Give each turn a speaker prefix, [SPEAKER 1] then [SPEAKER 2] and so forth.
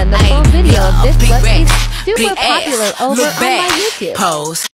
[SPEAKER 1] again, the full video of this look is super popular over on my YouTube.
[SPEAKER 2] Pose.